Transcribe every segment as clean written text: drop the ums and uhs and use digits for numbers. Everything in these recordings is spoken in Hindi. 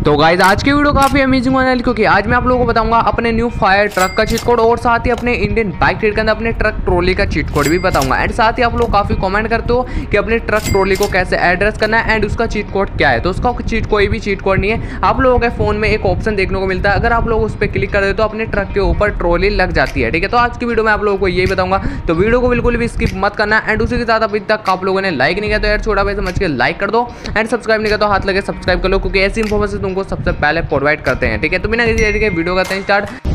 तो गाइज आज की वीडियो काफी अमेजिंग होने वाली, क्योंकि आज मैं आप लोगों को बताऊंगा अपने न्यू फायर ट्रक का चीट कोड और साथ ही अपने इंडियन बाइक ट्रेड के अंदर अपने ट्रक ट्रॉली का चीट कोड भी बताऊंगा। एंड साथ ही आप लोग काफी कमेंट करते हो कि अपने ट्रक ट्रॉली को कैसे एड्रेस करना है एंड उसका चीट कोड क्या है। तो उसका कोई भी चीट कोड नहीं है, आप लोगों के फोन में एक ऑप्शन देखने को मिलता है, अगर आप लोग उस पर क्लिक कर दे तो अपने ट्रक के ऊपर ट्रॉली लग जाती है। ठीक है, तो आज की वीडियो में आप लोगों को यही बताऊंगा, तो वीडियो को बिल्कुल भी स्किप मत करना। एंड उसी के साथ अभी तक आप लोगों ने लाइक नहीं किया तो यार छोटा भाई समझ के लाइक कर दो, एंड सब्सक्राइब नहीं किया तो हाथ लगे सब्सक्राइब कर लो, क्योंकि ऐसी इंफॉर्मेशन तुमको सबसे पहले प्रोवाइड करते हैं। ठीक है, तो बिना किसी तरीके वीडियो करते हैं स्टार्ट।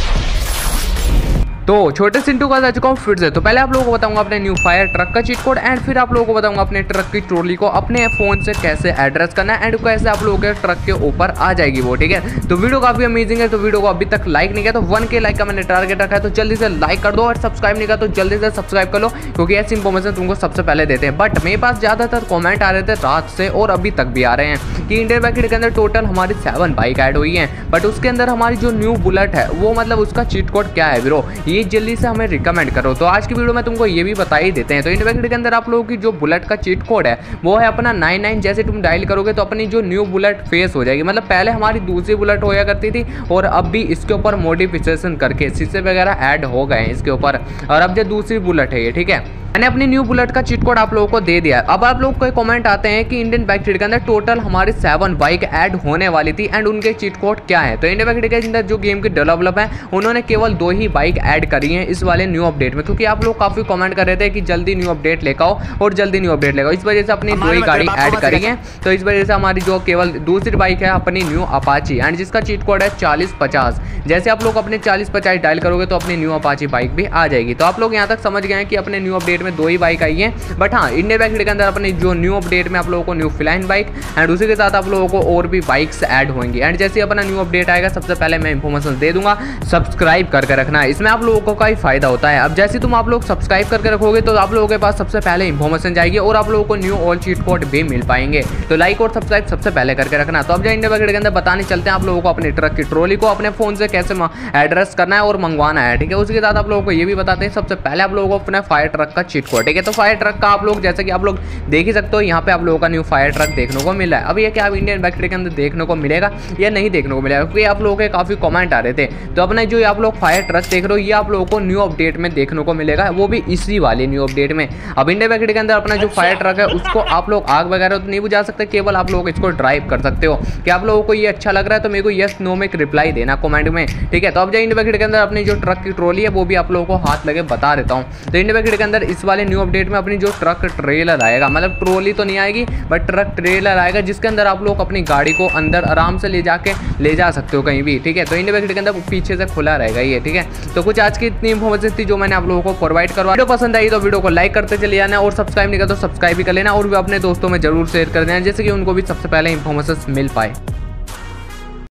तो छोटे सिंटू का आ चुका हूँ फिर से। तो पहले आप लोगों को बताऊंगा अपने न्यू फायर ट्रक का चीट कोड, एंड फिर आप लोगों को बताऊंगा अपने ट्रक की ट्रॉली को अपने फोन से कैसे एड्रेस करना है एंड कैसे आप लोगों के ट्रक के ऊपर आ जाएगी वो। ठीक है, तो वीडियो काफी अमेजिंग है, तो वीडियो को अभी तक लाइक नहीं किया तो 1K लाइक का मैंने टारगेट रखा है, तो जल्दी से लाइक कर दो, और सब्सक्राइब नहीं किया तो जल्दी से सब्सक्राइब कर लो, क्योंकि ऐसी इंफॉर्मेशन तुमको सबसे पहले देते हैं। बट मेरे पास ज्यादातर कॉमेंट आ रहे थे रात से और अभी तक भी आ रहे हैं कि इंडियन बाइक के अंदर टोटल हमारी 7 बाइक ऐड हुई है, बट उसके अंदर हमारी जो न्यू बुलेट है वो मतलब उसका चीट कोड क्या है ब्रो, ये जल्दी से हमें रिकमेंड करो। तो आज की वीडियो में तुमको ये भी बता ही देते हैं। तो इंडियन बाइक के अंदर आप लोगों की जो बुलेट का चीट कोड है वो है अपना 99। जैसे तुम डायल करोगे तो अपनी जो न्यू बुलेट फेस हो जाएगी, मतलब पहले हमारी दूसरी बुलेट होया करती थी और अब भी इसके ऊपर मॉडिफिकेशन करके शीशे वगैरह ऐड हो गए हैं इसके ऊपर, और अब जो दूसरी बुलेट है ये। ठीक है, मैंने अपनी न्यू बुलेट का चीट कोड आप लोगों को दे दिया है। अब आप लोग को कमेंट आते हैं कि इंडियन बाइक ट्रेड के अंदर टोटल हमारी 7 बाइक ऐड होने वाली थी एंड उनके चीट कोड क्या है। तो इंडियन बाइक ट्रेड के अंदर जो गेम के डेवलपर हैं उन्होंने केवल 2 ही बाइक ऐड करी हैं इस वाले न्यू अपडेट में, क्योंकि आप लोग काफी कमेंट कर रहे थे कि जल्दी न्यू अपडेट लेकर आओ और जल्दी न्यू अपडेट लेकर आओ, इस वजह से अपनी 2 ही गाड़ी ऐड करी है। तो इस वजह से हमारी जो केवल दूसरी बाइक है अपनी न्यू अपाची, एंड जिसका चीट कोड है 4050। जैसे आप लोग अपने 4050 डायल करोगे तो अपनी न्यू अपाची बाइक भी आ जाएगी। तो आप लोग यहाँ तक समझ गए हैं कि अपने न्यू अपडेट में 2 ही बाइक आई है। बट हाँ, इंडियन बाइक के अंदर अपने जो न्यू अपडेट में आप लोगों को न्यू फिलाइन बाइक एंड उसी के साथ आप लोगों को और भी बाइक्स ऐड होंगी। एंड जैसे अपना न्यू अपडेट आएगा सबसे पहले मैं इंफॉर्मेशन दे दूंगा, सब्सक्राइब करके रखना है, इसमें आप लोगों को का ही फायदा होता है। अब जैसे तुम आप लोग सब्सक्राइब करके रखोगे तो आप लोगों के पास सबसे पहले इंफॉर्मेशन जाएगी और आप लोगों को न्यू ऑल चीट कोड भी मिल पाएंगे। तो लाइक और सब्सक्राइब सबसे पहले करके रखना। तो अब इंडियन बाइक के अंदर बताने चलते हैं आप लोगों को अपने ट्रक की ट्रॉली को अपने फोन से कैसे एड्रेस करना है और मंगवाना है। ठीक है, उसके साथ आप लोगों को ये भी बताते हैं सबसे पहले आप लोगों को अपने फायर ट्रक का चीट कोड। ठीक है, तो फायर ट्रक का आप लोग जैसे कि आप लोग देख ही सकते हो यहाँ पे आप लोगों का न्यू फायर ट्रक देखने को मिला है। अब ये क्या इंडियन बाइक ट्रेड के अंदर देखने को मिलेगा या नहीं देखने को मिलेगा, क्योंकि आप लोगों के काफी कमेंट आ रहे थे। तो अपना जो आप लोग फायर ट्रक देख रहे हो ये आप लोगों को न्यू अपडेट में देखने को मिलेगा, वो भी इसी वाले न्यू अपडेट में। अब इंडियन बाइक ट्रेड के अंदर अपना जो फायर ट्रक है उसको आप लोग आग वगैरह तो नहीं बुझा सकते, केवल आप लोग इसको ड्राइव कर सकते हो। कि आप लोगों को ये अच्छा लग रहा है तो मेरे को यस नो में रिप्लाई देना कमेंट में। ठीक है, तो अब जो इंडियन बाइक ट्रेड के अंदर अपनी जो ट्रक की ट्रॉली है वो भी आप लोगों को हाथ लगे बता देता हूँ। तो इंडियन बाइक ट्रेड के अंदर इस वाले न्यू अपडेट में अपनी जो ट्रक ट्रेलर आएगा, मतलब ट्रॉली तो नहीं आएगी बट ट्रक ट्रेलर आएगा, जिसके अंदर आप लोग अपनी गाड़ी को अंदर आराम से ले जा सकते हो कहीं भी। ठीक है, तो इंडियन बाइक के अंदर पीछे से खुला रहेगा ये। ठीक है, तो कुछ आज की इतनी इंफॉर्मेशन थी जो मैंने आप लोगों को प्रोवाइड करवा। वीडियो पसंद आई तो वीडियो को लाइक करते चले जाना, और सब्सक्राइब नहीं करते तो सब्सक्राइब भी कर लेना, और भी अपने दोस्तों में जरूर शेयर कर देना, जैसे कि उनको भी सबसे पहले इंफॉर्मेशन मिल पाए।